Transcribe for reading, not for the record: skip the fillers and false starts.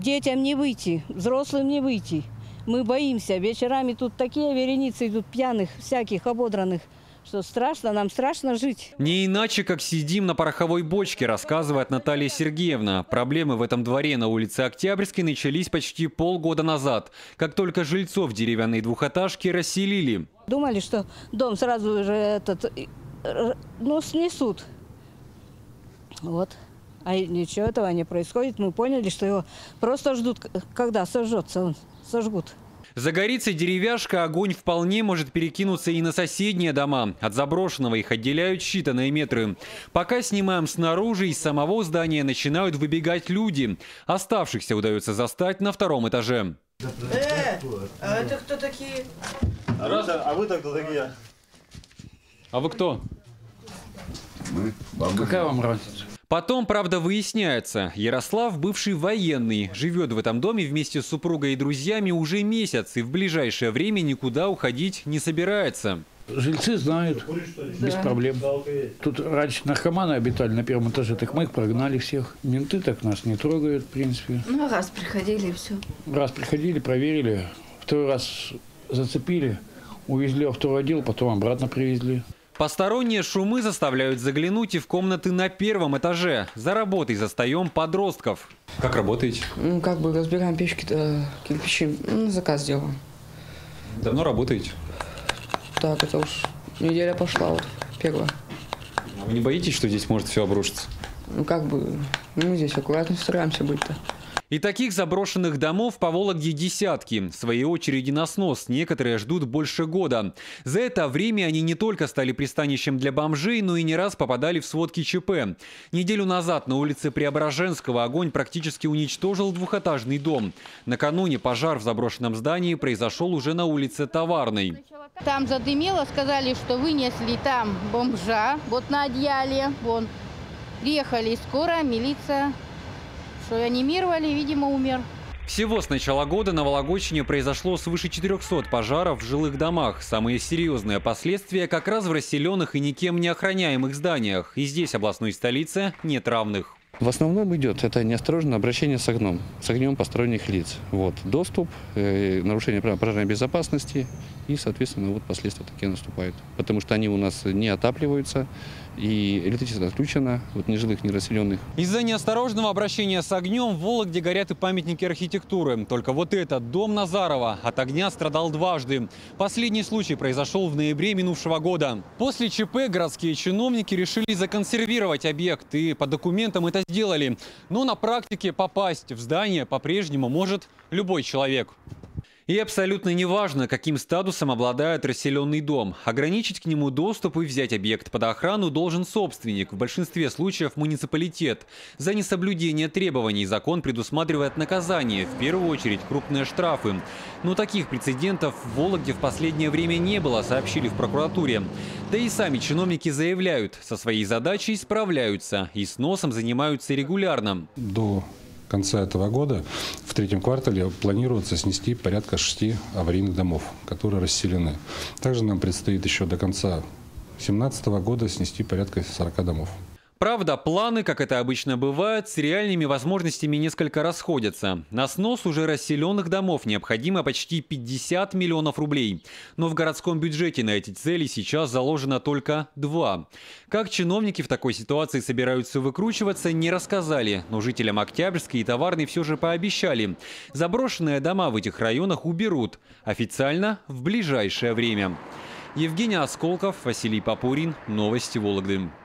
Детям не выйти, взрослым не выйти. Мы боимся. Вечерами тут такие вереницы идут пьяных, всяких ободранных, что страшно, нам страшно жить. Не иначе, как сидим на пороховой бочке, рассказывает Наталья Сергеевна. Проблемы в этом дворе на улице Октябрьской начались почти полгода назад, как только жильцов деревянной двухэтажки расселили. Думали, что дом сразу же снесут. Вот. А ничего этого не происходит. Мы поняли, что его просто ждут, когда сожжется, сожгут. Загорится деревяшка, огонь вполне может перекинуться и на соседние дома. От заброшенного их отделяют считанные метры. Пока снимаем снаружи, из самого здания начинают выбегать люди. Оставшихся удается застать на втором этаже. А это кто такие? А вы кто такие? А вы кто? Мы. Какая вам разница? Потом, правда, выясняется, Ярослав, бывший военный, живет в этом доме вместе с супругой и друзьями уже месяц и в ближайшее время никуда уходить не собирается. Жильцы знают, без проблем. Тут раньше наркоманы обитали на первом этаже, так мы их прогнали всех. Менты так нас не трогают, в принципе. Ну, раз приходили и все. Раз приходили, проверили, второй раз зацепили, увезли во второй отдел, потом обратно привезли. Посторонние шумы заставляют заглянуть и в комнаты на первом этаже. За работой застаем подростков. Как работаете? Ну, как бы разбираем печки, кирпичи, заказ делаем. Давно работаете? Так, это уж неделя пошла, вот, первая. А вы не боитесь, что здесь может все обрушиться? Ну, как бы, мы здесь аккуратно стараемся быть-то. И таких заброшенных домов по Вологде десятки. В своей очереди на снос некоторые ждут больше года. За это время они не только стали пристанищем для бомжей, но и не раз попадали в сводки ЧП. Неделю назад на улице Преображенского огонь практически уничтожил двухэтажный дом. Накануне пожар в заброшенном здании произошел уже на улице Товарной. Там задымило, сказали, что вынесли там бомжа, вот на одеяле, вон. Приехали скорая, милиция. Реанимировали, видимо, умер. Всего с начала года на Вологодчине произошло свыше 400 пожаров в жилых домах. Самые серьезные последствия как раз в расселенных и никем не охраняемых зданиях. И здесь, областной столице, нет равных. В основном идет это неосторожное обращение с огнем посторонних лиц. Вот. Доступ, нарушение правил пожарной безопасности и, соответственно, вот последствия такие наступают. Потому что они у нас не отапливаются и электричество отключено, вот ни жилых, ни расселенных. Из-за неосторожного обращения с огнем в Вологде горят и памятники архитектуры. Только вот этот дом Назарова от огня страдал дважды. Последний случай произошел в ноябре минувшего года. После ЧП городские чиновники решили законсервировать объект и по документам это сделали. Но на практике попасть в здание по-прежнему может любой человек. И абсолютно неважно, каким статусом обладает расселенный дом. Ограничить к нему доступ и взять объект под охрану должен собственник, в большинстве случаев муниципалитет. За несоблюдение требований закон предусматривает наказание, в первую очередь крупные штрафы. Но таких прецедентов в Вологде в последнее время не было, сообщили в прокуратуре. Да и сами чиновники заявляют, со своей задачей справляются и сносом занимаются регулярно. До конца этого года, в третьем квартале, планируется снести порядка 6 аварийных домов, которые расселены. Также нам предстоит еще до конца 2017 года снести порядка 40 домов. Правда, планы, как это обычно бывает, с реальными возможностями несколько расходятся. На снос уже расселенных домов необходимо почти 50 миллионов рублей. Но в городском бюджете на эти цели сейчас заложено только 2. Как чиновники в такой ситуации собираются выкручиваться, не рассказали. Но жителям Октябрьской и Товарной все же пообещали. Заброшенные дома в этих районах уберут. Официально в ближайшее время. Евгений Осколков, Василий Попурин. Новости Вологды.